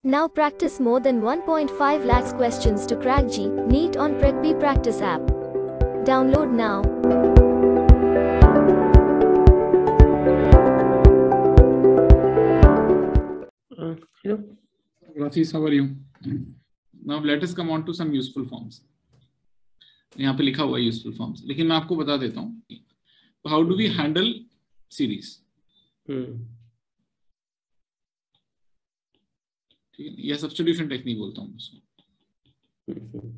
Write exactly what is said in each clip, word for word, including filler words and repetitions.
Now practice more than one point five lakhs questions to crack J E E NEET on PrecB Practice app. Download now. Uh, hello. Rafiz, how are you? Now let us come on to some useful forms. यहाँ पे लिखा हुआ है useful forms, लेकिन मैं आपको बता देता हूँ. How do we handle series? हम्म ठीक है, यह सब्स्टिट्यूशन टेक्निक बोलता हूँ उसको.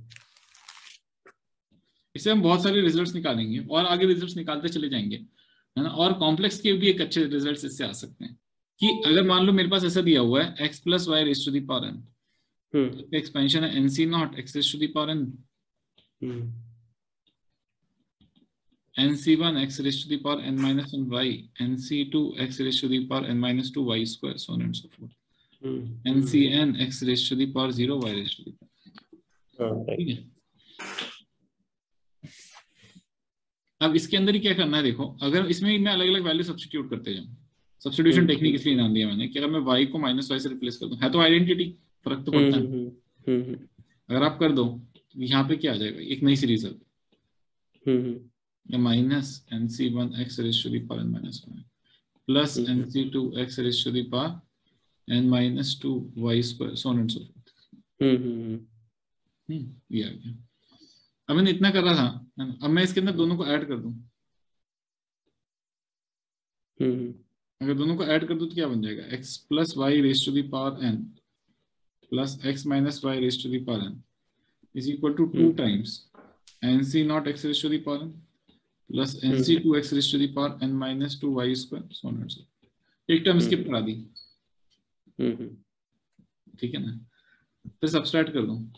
इससे हम बहुत सारे रिजल्ट्स निकालेंगे और आगे रिजल्ट्स निकालते चले जाएंगे, है ना. और कॉम्प्लेक्स के भी एक अच्छे रिजल्ट्स इससे आ सकते हैं कि अगर मान लो मेरे पास ऐसा दिया हुआ है x plus Y raise to the power n, expansion है N C not X raise to the power n, N C one X raise to the power n minus one y, N C two X raise to the power n minus two y square, so on and so forth. N C N x raise to the power zero y raise to the power. ठीक है. अब इसके अंदर ही क्या करना है, देखो अगर इसमें मैं अलग अलग वैल्यू सब्स्टिट्यूट करते जाऊं, सब्स्टिट्यूशन टेक्निक इसलिए नाम दिया मैंने कि अगर मैं y को माइनस वाई से रिप्लेस कर दूं, है तो आइडेंटिटी, फर्क तो पड़ता है. अगर आप कर दो तो यहाँ पे क्या आ जाएगा, एक नई सीरीज है, minus N C one X raise to the power n minus one plus N C two X raise to the power n minus two y square, so on and so forth. Hmm ये आ गया. अब मैंने इतना कर रहा था, अब मैं इसके अंदर दोनों को ऐड कर दूं. अगर दोनों को ऐड कर दूं तो क्या बन जाएगा, x plus Y raise to the power n plus x minus Y raise to the power n is equal to two times N C not X raise to the power n plus N C two X raise to the power n minus two Y square, so on and so forth. एक term skip करा दी. ठीक है ना. फिर subtract कर दूं,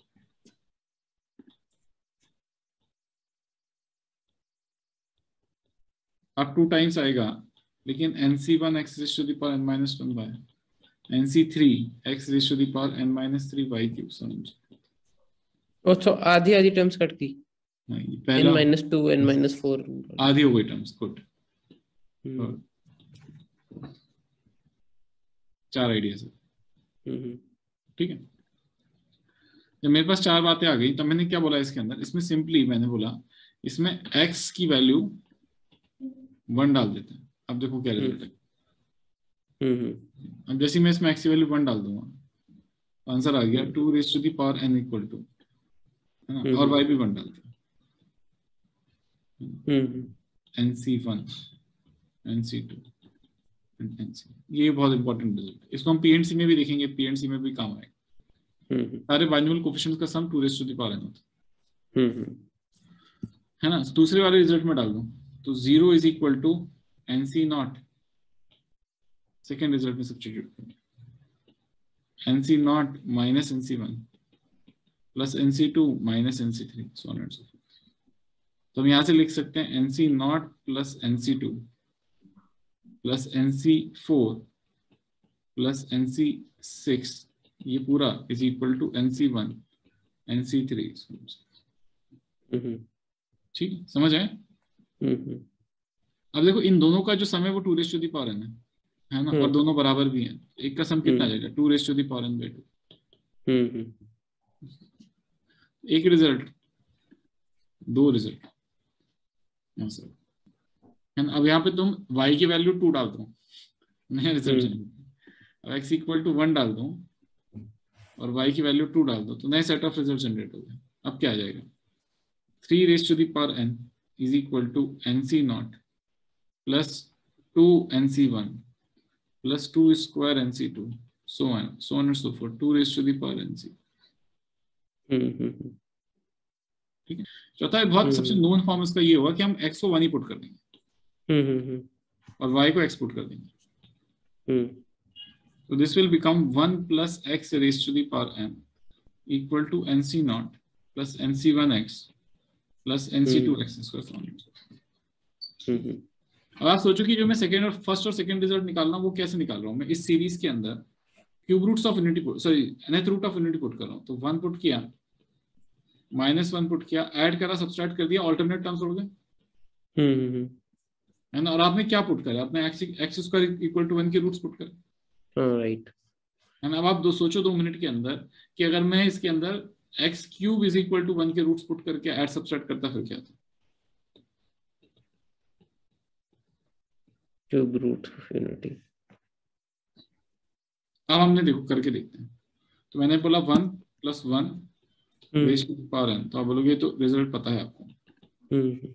अब टू टाइम्स आएगा, लेकिन N C one X raise to the power n minus one Y, N C three X raise to the power n minus three Y cube, so on. अच्छा, आधी आधी टर्म्स कट गई. नहीं, पहला n minus two n minus four आधी हो गई terms. Good. चार आइडियाज है. ठीक है. जब मेरे पास चार बातें आ गई, तब मैंने क्या बोला इसके अंदर, इसमें सिंपली मैंने बोला इसमें x की वैल्यू वन डाल देते हैं. अब देखो क्या रिजल्ट है. अब जैसे मैं इसमें x की वैल्यू वन डाल दूंगा, आंसर आ गया two raise to the power n equal to, है ना, और y भी वन डालते हैं, एन सी वन एन सी टू एन सी. ये बहुत इंपॉर्टेंट रिजल्ट है. इसको हम पी एंड सी में भी देखेंगे, पी एंड सी में भी काम आएगा. सारे बाइनोमियल कोएफिशिएंट्स का sum two raise to the power n होता है ना. दूसरे वाले रिजल्ट में डाल दूं तो zero is equal to N C not, second result में सब्स्टिट्यूट करें, N C not minus N C one plus N C two minus N C three, so on and so forth. तो हम यहां से लिख सकते हैं N C not plus N C two plus N C four plus N C six, ये पूरा is equal to N C one N C three. ठीक है, समझ आए. अब देखो इन दोनों का जो सम है वो two raise to the power n है, है ना, और दोनों बराबर भी हैं. एक का सम कितना आ जाएगा, two raise to the power n by two. एक रिजल्ट, दो रिजल्ट, है ना. अब यहाँ पे तुम y की वैल्यू टू डाल दो, नया रिजल्ट जनरेट. अब x इक्वल टू वन डाल दो और y की वैल्यू टू डाल दो, तो नए सेट ऑफ रिजल्ट जनरेट हो गए. अब क्या आ जाएगा, three raise to the power n is equal to nc naught plus two N C one plus two square n C two, so on so on and so forth, two raised to the power nc. ठीक है. चौथा बहुत सबसे known form इसका ये हुआ कि हम x को वन ही पुट कर देंगे और y को x पुट कर देंगे. so this will become one plus x raised to the power n equal to nc naught plus n C one x plus N C two x square. अब आप सोचो कि जो मैं सेकंड और फर्स्ट और सेकंड रिजल्ट निकाल रहा हूँ वो कैसे निकाल रहा हूँ. मैं इस सीरीज के अंदर cube roots of unity put, sorry nth root of unity put कर रहा हूँ. तो वन पुट किया, माइनस वन पुट किया, ऐड करा, सब्सट्रैक्ट कर दिया, ऑल्टरनेट टर्म्स हो गए, है ना. और आपने क्या पुट करा, आपने x x square equal to one के रूट्स पुट करे. राइट. है ना। अब आप दो सोचो दो मिनट के अंदर कि अगर मैं इसके अंदर x cube is equal to one के रूट्स पुट करके ऐड सब्सट्रैक्ट करता फिर क्या था? Cube root of unity. अब हमने देखो करके देखते हैं। तो मैंने बोला one plus one raise to the power n, तो आप बोलोगे तो रिजल्ट पता है आपको। हम्म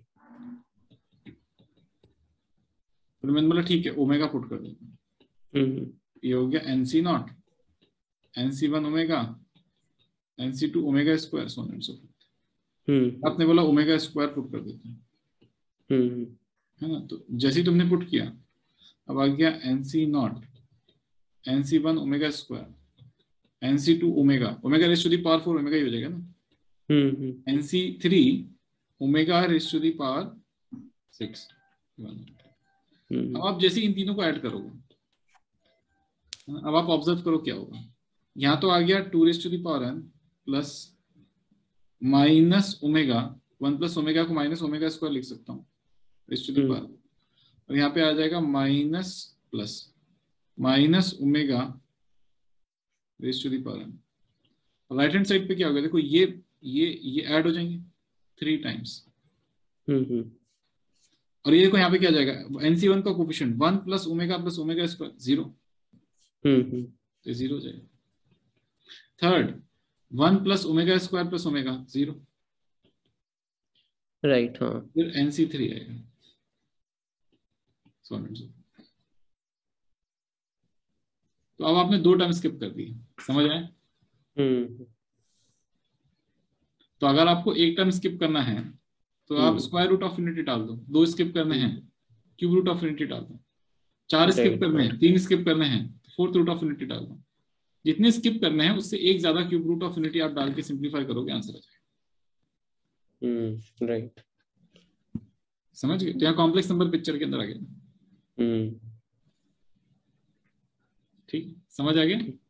फिर मैंने बोला ठीक है ओमेगा पुट कर देते हैं। हम्म ये हो गया n C naught, n C one omega, n C two omega square, so on and so forth. हम्म आपने बोला ओमेगा स्क्वायर पुट कर देते हैं, हम्म है ना। तो जैसे ही तुमने पुट किया अब आ गया n C naught, n C one omega square, n C two omega, omega raise to the power four omega ही हो जाएगा ना, hmm n C three omega raise to the power six. अब आप जैसे इन तीनों को ऐड करोगे, अब आप ऑब्जर्व करो क्या होगा। यहाँ तो आ गया two raise to the power n plus minus omega, one plus omega को माइनस ओमेगा स्क्वायर लिख सकता हूँ रेज़ टू द पावर, और यहाँ पे आ जाएगा minus plus minus omega raise to the power n. Right hand side पे क्या होगा, देखो ये ये ये ऐड हो जाएंगे थ्री टाइम्स, और ये देखो यहाँ पे क्या जाएगा, एन सी वन का coefficient one plus omega plus omega square zero, तो जीरो हो जाएगा। Third one plus omega square plus omega zero, right हाँ। फिर एन सी थ्री आएगा, सो ऑन एंड सो। तो अब आपने दो टर्म स्किप कर दी, समझ आए? हम्म तो अगर आपको एक टर्म स्किप करना है तो आप स्क्वायर रूट ऑफ यूनिटी डाल दो, दो स्किप करने हैं क्यूब रूट ऑफ यूनिटी डाल दो, चार स्किप करने हैं, तीन स्किप करने हैं फोर्थ रूट ऑफ यूनिटी डाल दो। जितने स्किप करने हैं उससे एक ज्यादा क्यूब रूट ऑफ यूनिटी आप डाल के सिंप्लीफाई करोगे, आंसर आ जाएगा। हम्म राइट, समझ गए? तो यहाँ कॉम्प्लेक्स नंबर पिक्चर के अंदर आ गया। हम्म ठीक, समझ आ गया?